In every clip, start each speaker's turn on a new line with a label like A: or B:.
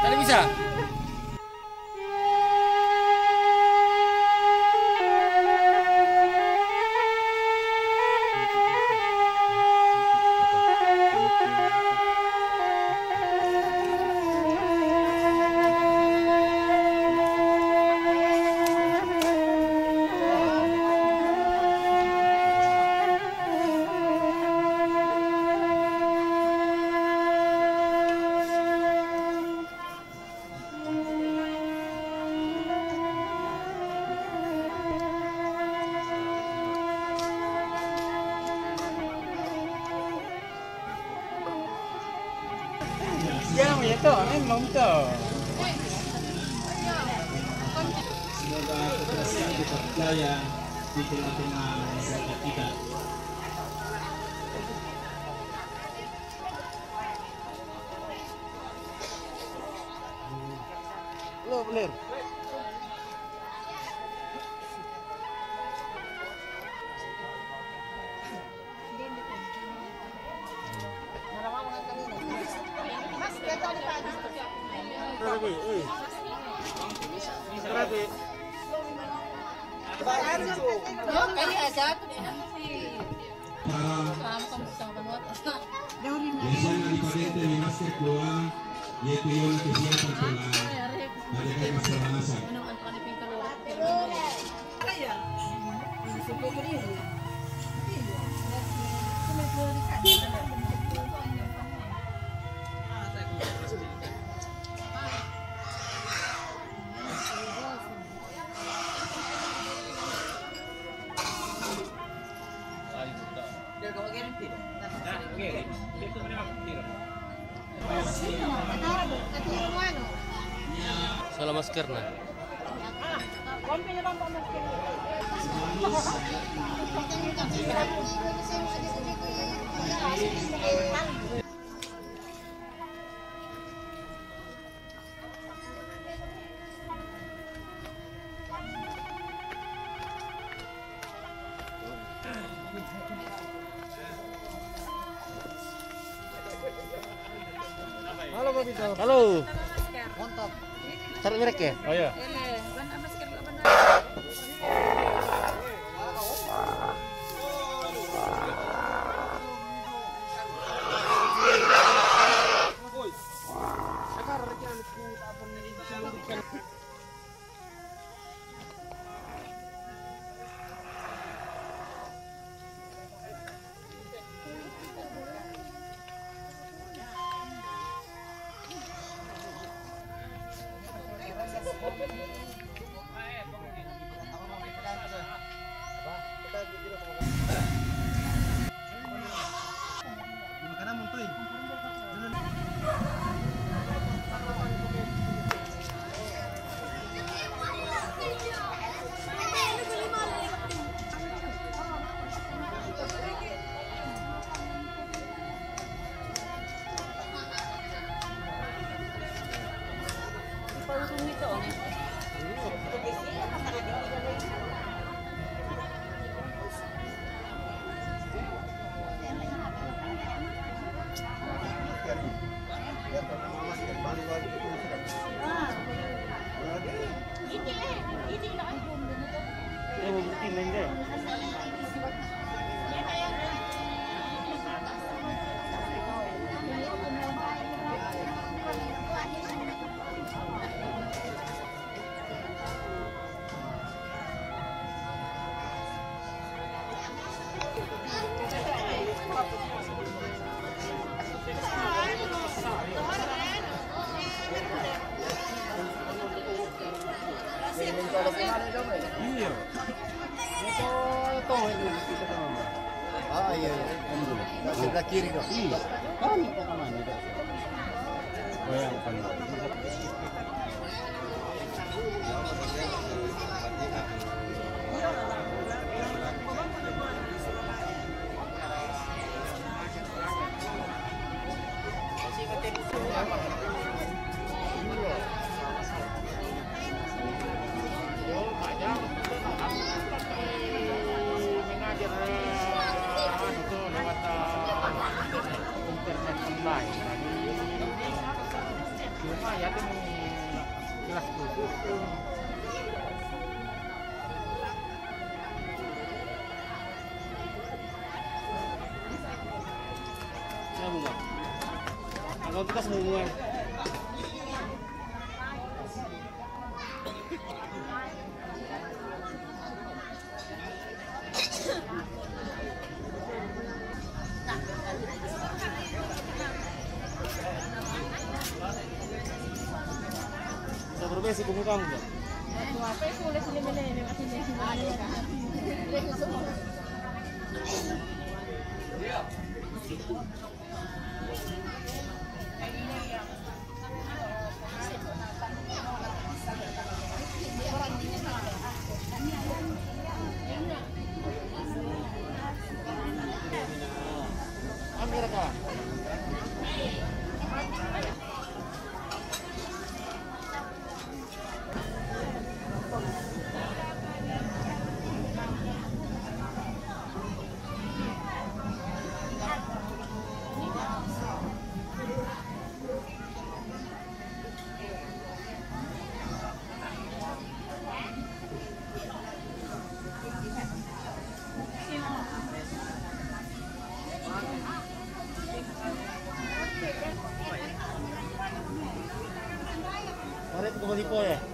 A: Tadi bisa.
B: Ya, itu, memang tuh.
C: Semoga keberhasilan kita percaya di tengah-tengah masyarakat kita.
B: Lo bener.
C: Biasanya diferente de masker keluar yaitu yang kesiapan keluar ada masalah masak.
A: Salah masker nah.
B: Halo, Pak Bito.
A: Halo.
B: Mantap.
A: Cari merek ya?
B: Oh iya. Iya. Itu toh ini kita sama. Ah iya. Sebelah kiri kok. Iya. Kan itu kemana itu? Bayangkan. cuma yakin kelas 7. Kamu nggak? Kalau kita semua. Bisa berbesi ke muka enggak? Ambil kah? Mari kita kembali po ya.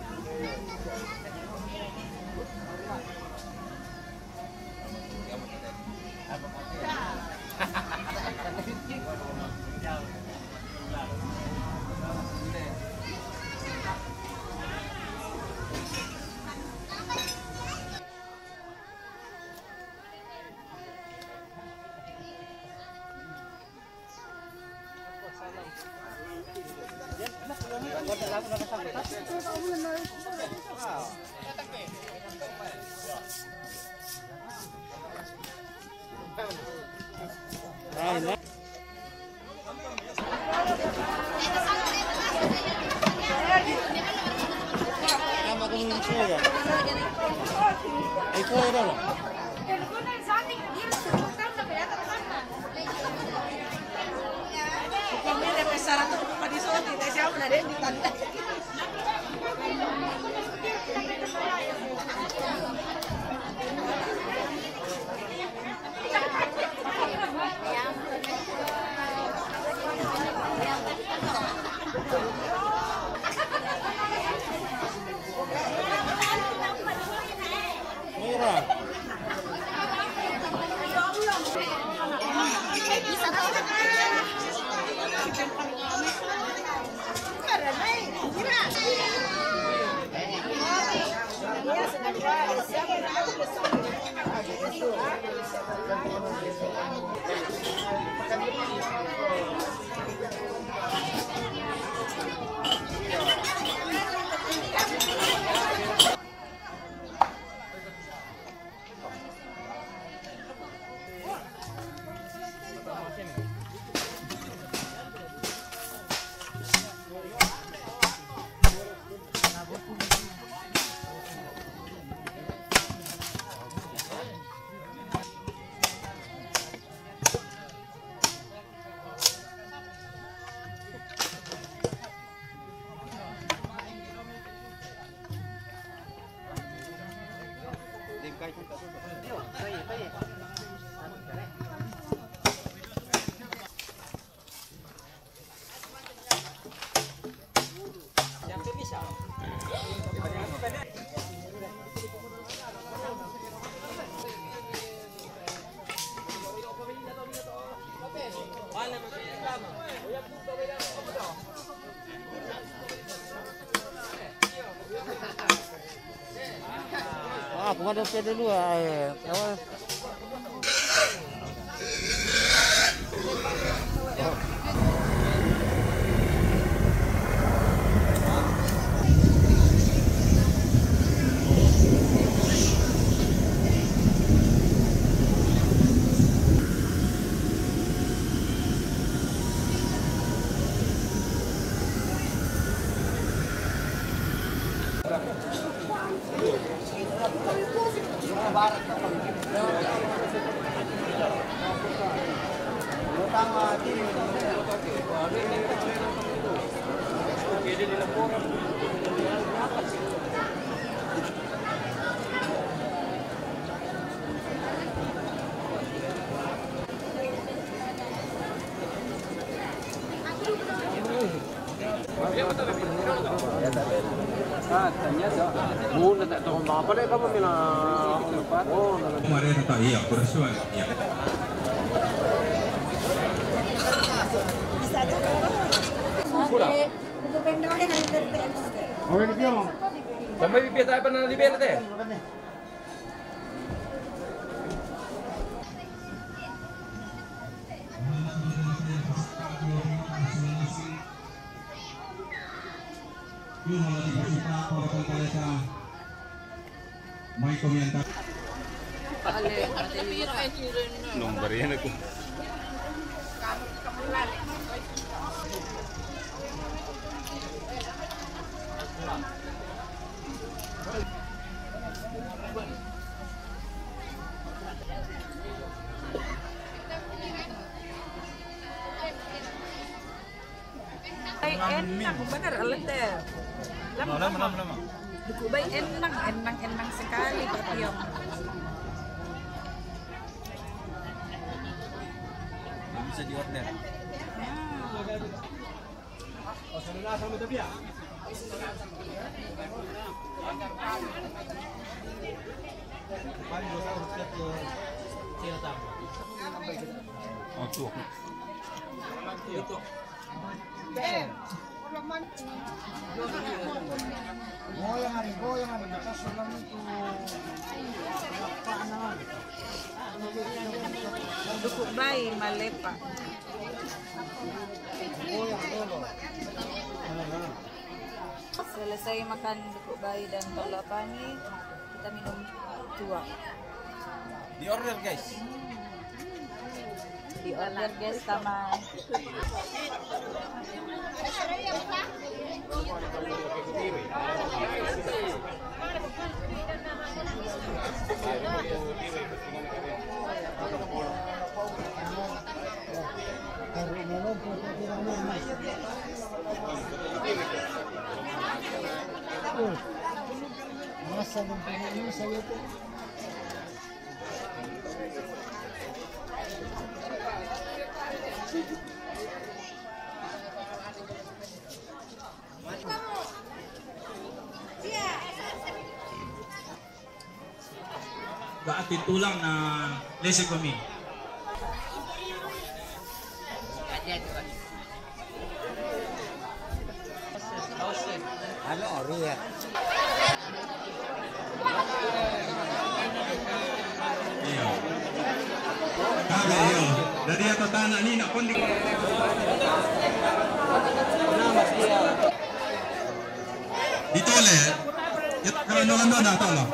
B: Komandan PD2 ya.
C: Kemarin tak iya, bersuara. Iya.
D: Sampai bibir tak pernah bibir teh.
C: Yung mga tiga-suka para kung sa may komentar.
B: Nomor yan ako.
E: Enak bener alete. Lama. Duku bay enang sekali papiyong.
D: Bisa di order.
E: Duku bay malepa. Selesai makan duku bay dan balapani, kita minum tua.
D: Di order guys.
E: Di order guys sama.
F: Masa ng Panginoon sa iyo po.
C: Gaati tulang na lesi kami.
B: Ano, Ria?
C: Iya. Kabe iyo. Dari ato tanah ni nak pun di. Ditole. Yat kalau nonton dah tahu lah.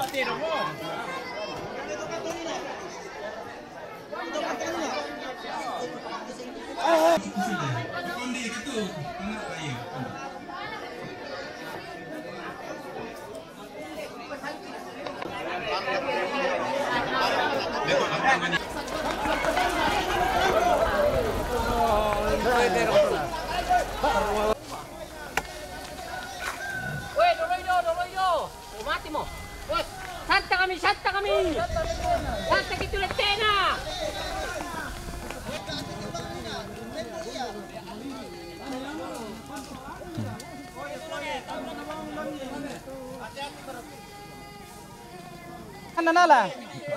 C: Kondi itu anak bayi.
G: Woi, doloyo. Mati mo. Woi, santa kami. Santa kita letena.
E: Ano na lang?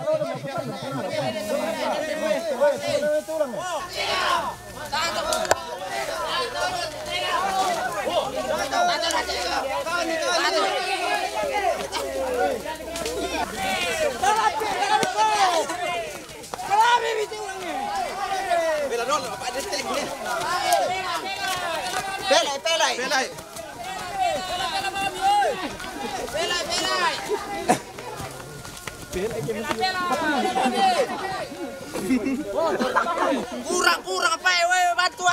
D: Pelai.
G: Kurang apa ya, woi bantuan.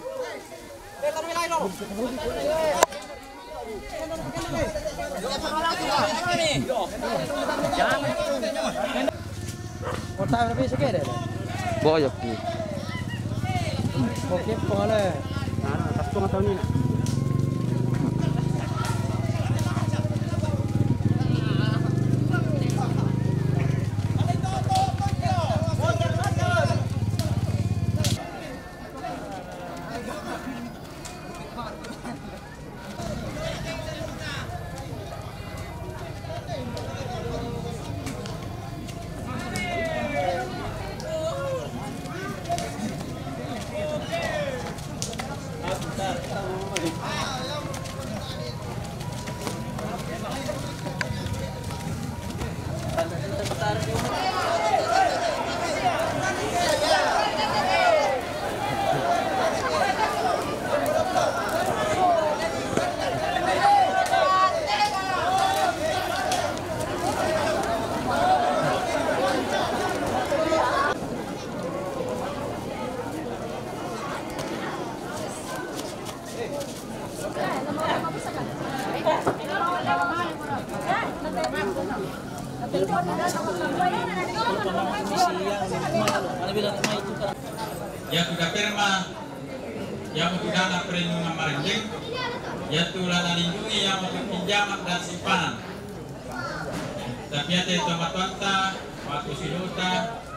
F: Kota berapa sih kira?
D: Boyok.
F: Oke, boleh. Nah, 1,5 tahun ini.
C: Ya sudah perma, yang pidana perlindungan marinjeng, yaitu lana lindungi yang untuk pinjaman dan simpanan. Tapi ada itu matwanta, waktu siluta,